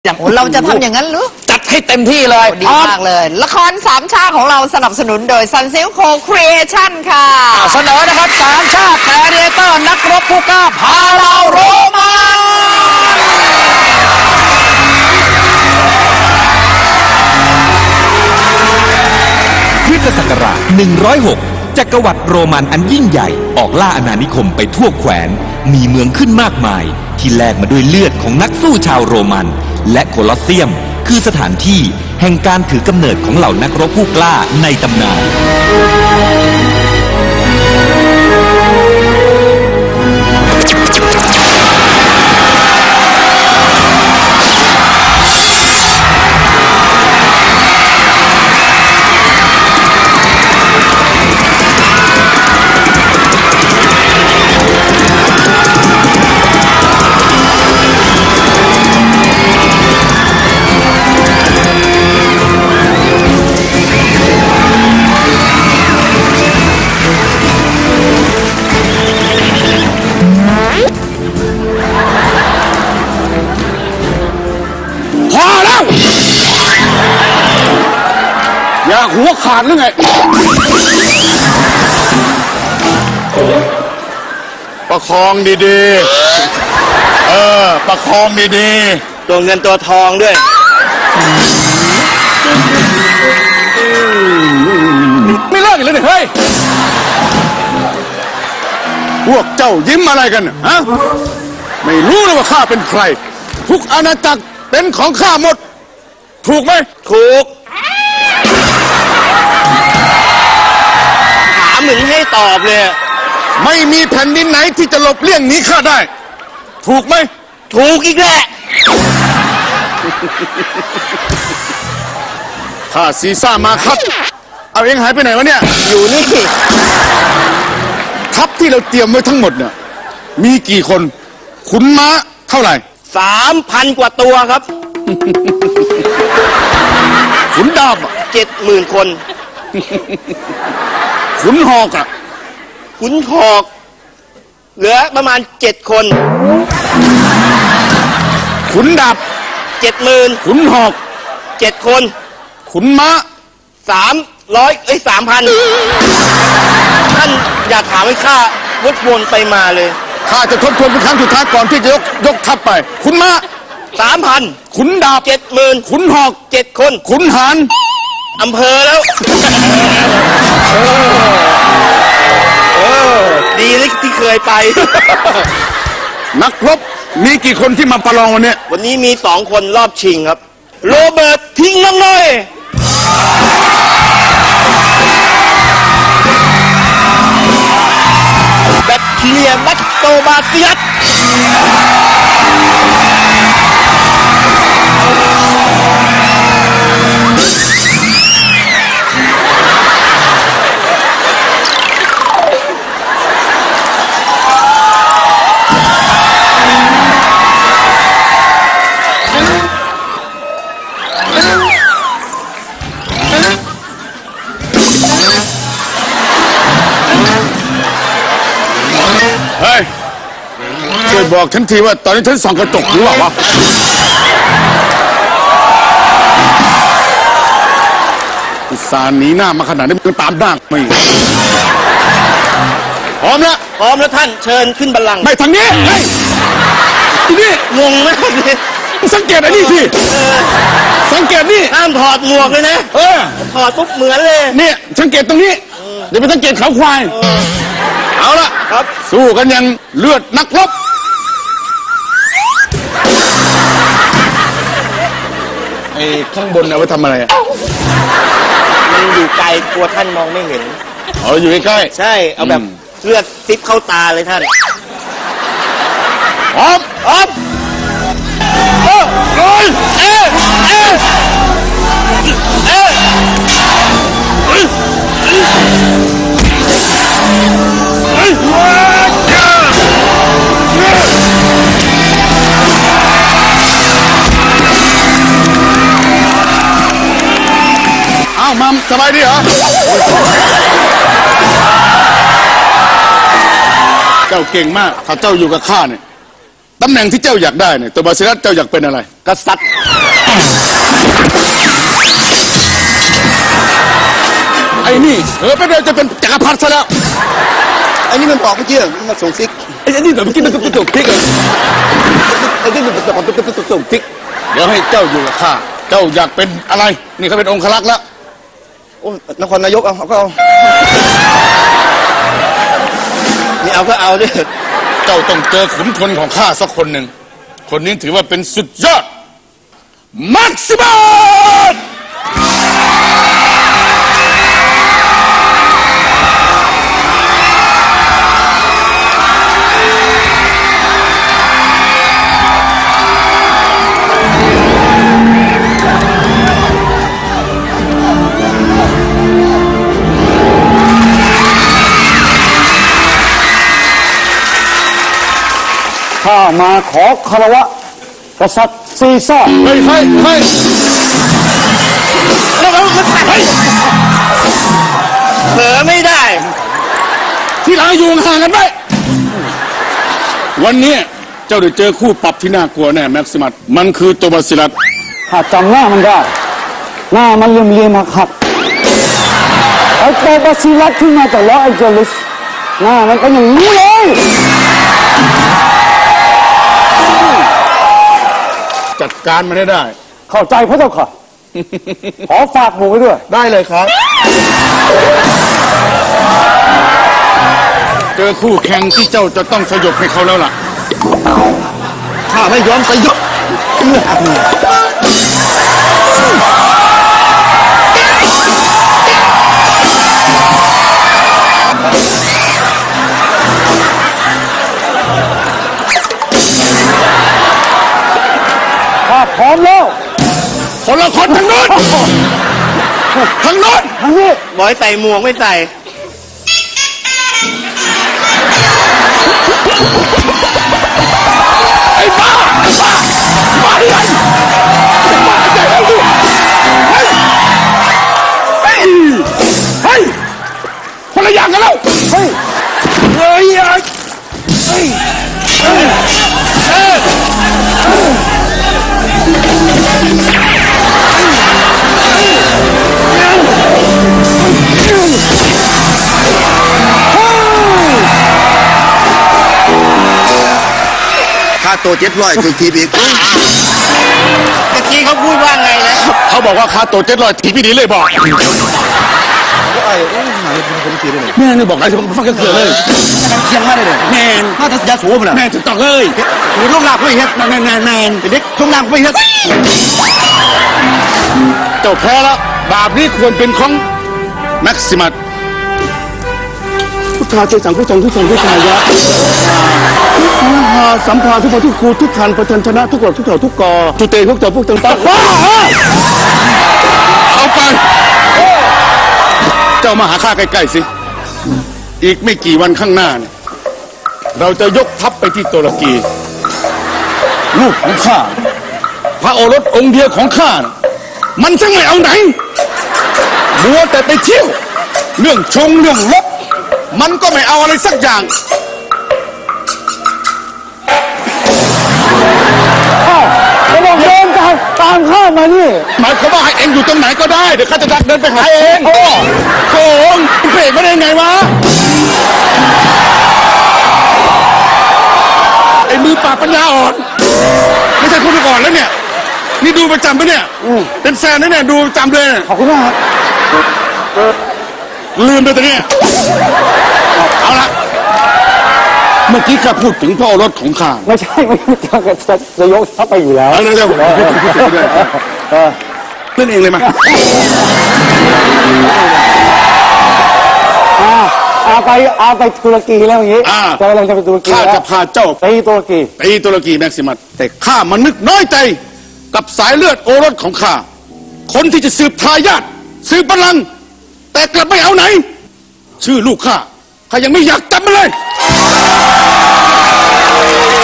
อย่างเราจะทำอย่างนั้นหรือจัดให้เต็มที่เลยดีมากเลยละครสามชาติของเราสนับสนุนโดย Sunsilk Co-Creation ค่ะเสนอนะครับสามชาติแคเรเตอร์นักรบผู้กล้าพาเราโรมันพุทธศักราช106จักรวรรดิโรมันอันยิ่งใหญ่ออกล่าอาณานิคมไปทั่วแคว้นมีเมืองขึ้นมากมายที่แลกมาด้วยเลือดของนักสู้ชาวโรมันและโคลอสเซียมคือสถานที่แห่งการถือกำเนิดของเหล่านักรบผู้กล้าในตำนานอยากหัวขาดหรือไงประคองดีๆประคองดีๆตัวเงินตัวทองด้วยไม่เลิกอีกเลยเฮ้ยพวกเจ้ายิ้มอะไรกันฮะไม่รู้เลยว่าข้าเป็นใครทุกอาณาจักรเป็นของข้าหมดถูกไหมถูกถามมึงให้ตอบเลยไม่มีแผ่นดินไหนที่จะหลบเลี่ยงหนีข้าได้ถูกไหมถูกอีกแหละข้าซีซ่ามาครับเอาเองหายไปไหนวะเนี่ยอยู่นี่ทัพที่เราเตรียมไว้ทั้งหมดเนี่ยมีกี่คนขุนม้าเท่าไหร่ 3,000 กว่าตัวครับขุนดาบ 70,000 คนขุนหอกขุนหอกเหลือประมาณ7 คนขุนดาบ 70,000 ขุนหอก 7 คนขุนม้า 300 3,000ท่านอย่าถามให้ข้าวดวนไปมาเลยข้าจะทบทวนเป็นครั้งสุดท้ายก่อนที่จะยกทัพไปขุนม้า 3,000 ขุนดาบ 70,000 ขุนหอก 7 คนขุนหารอำเภอแล้วดีเลยที่เคยไปนักรบมีกี่คนที่มาประลองวันนี้มี2 คนรอบชิงครับโรเบิร์ตทิ้งน้องน้อยแบคทีเรียบัตโตบาเซียสเฮ้ยช่วยบอกฉันทีว่าตอนนี้ฉันส่องกระจกหรือเปล่าวะอุตส่าห์หนีหน้ามาขนาดนี้มันตามด่างไม่พร้อมแล้วท่านเชิญขึ้นบัลลังก์ไม่ทางนี้เฮ้ยทีนี้งงมากเลยสังเกตไอ้นี่สิสังเกตนี่ห้ามถอดหมวกเลยนะถอดปุ๊บเหมือนเลยเนี่ยสังเกตตรงนี้เดี๋ยวไปสังเกตเขาควายเอาละครับสู้กันยังเลือดนักรบไอ้ข้างบนเอาไว้ทำอะไรมันอยู่ไกลกลัวท่านมองไม่เห็นอยู่ใกล้ใช่เอาแบบเลือดซิบเข้าตาเลยท่านพร้อมมัมสบายดีเหรอ เจ้าเก่งมากถ้าเจ้าอยู่กับข้าเนี่ยตำแหน่งที่เจ้าอยากได้เนี่ยตัวบาซิลัสเจ้าอยากเป็นอะไรกษัตริย์ไอ้นี่ไปเดี๋ยวจะเป็นจักรพรรดิซะแล้วไอ้นี่มันบอกเมื่อกี้มันมาส่งซิกไอ้นี่เดี๋ยวเมื่อกี้มันตุ๊กตุ๊กติ๊กเลยไอ้นี่มันบอกตุ๊กติ๊กเดี๋ยวให้เจ้าอยู่กับข้าเจ้าอยากเป็นอะไรนี่เขาเป็นองครักษ์แล้วโอ้นครนายกเอาก็เอานี่เอาก็เอาดิเจ้าต้องเจอขุนพลของข้าสักคนหนึ่งคนนี้ถือว่าเป็นสุดยอดมักซิมัสข้ามาขอคารวะกษัตริย์ซีซ่าเฮ้ยแล้วมันตัดเผลอไม่ได้ที่หลังอยู่ห่างกันไหมวันนี้เจ้าได้เจอคู่ปรับที่น่ากลัวแน่แม็กซิมัสมันคือตัวบาซิลัสข้าจำหน้ามันได้ หน้ามันเลี่ยมหักไอ้ตัวบาซิลัสที่มาจากลอสแองเจลิสหน้ามันเป็นอย่างนี้เลยจัดการมันได้เข้าใจพระเจ้าค่ะ ขอฝากหมู่ไว้ด้วยได้เลยครับเจอคู่แข่งที่เจ้าจะต้องสยบให้เขาแล้วล่ะข้าไม่ยอมสยบข้าพร้อมแล้วคนละคนทางโน้นทางโน้นทางนี้บอยใส่หมวกไม่ใส่ไอ้บ้ามาดิมาใจแล้วดูเฮ้ยคนละอย่างกันแล้วเฮ้ยค่าตัว700ถึงทีอีกเมื่อกี้เขาพูดว่าไงนะเขาบอกว่าค่าตัว700ทีพี่ดีเลยบอกก็ไอ้หายเป็นคนขี่ได้เลยแม่นี่บอกอะไรจะฟังกันเสือเลยเคียงมาได้เลยแมนถ้าจะยาสูบน่ะแมนจะต้องเลยหรือลูกหลับไม่เฮ็ดแมนเด็กลูกหลับไม่เฮ็ดเจ้าแพ้แล้วบาปนี้ควรเป็นของแม็กซิมัสพุทธาเจสังพุทธังทุกสังพุทธายะหาสัมภาทุกทุกครูทุกขันประชันชนะทุกหลอกทุกเถ่าทุกกอจุเตพวกเจ้าพวกต่างๆว้าเอาไป เจ้ามาหาข้าใกล้ๆสิอีกไม่กี่วันข้างหน้าเนี่ยเราจะยกทัพไปที่ตุรกี ลูกของข้าพระโอรสองค์เดียวของข้ามันจะไม่เอาไหนมัวแต่ไปเที่ยวเรื่องชงเรื่องลบมันก็ไม่เอาอะไรสักอย่างจะบอกเดินตามข้ามานี่หมายความว่าให้เองอยู่ตรงไหนก็ได้เดี๋ยวข้าจะดักเดินไปหาเองโกงเบรกไม่ได้ไงวะไอ้มือปราบปัญญาอ่อนไม่ใช่คนก่อนแล้วเนี่ยนี่ดูประจำปะเนี่ยเป็นแฟนนะเนี่ยดูประจำเลยเนี่ยขอบคุณมากครับลืมไปแต่เนี่ยเอาละเมื่อกี้ข้าพูดถึงพระโอรสของข้าไม่ใช่จะยกทัพไปอยู่แล้วเอาเร็วๆพูดถึงด้วยเล่นเองเลยมาเอาไปตุรกีแล้วอย่างนี้จะกำลังจะไปตุรกีข้าแล้วจะพาเจ้าไปตุรกีไปตุรกีแม็กซิมัสแต่ข้ามันนึกน้อยใจกับสายเลือดโอรสของข้าคนที่จะสืบทายาทสืบบัลลังก์แต่กลับไม่เอาไหน ชื่อลูกข้ายังไม่อยากจำมันเลย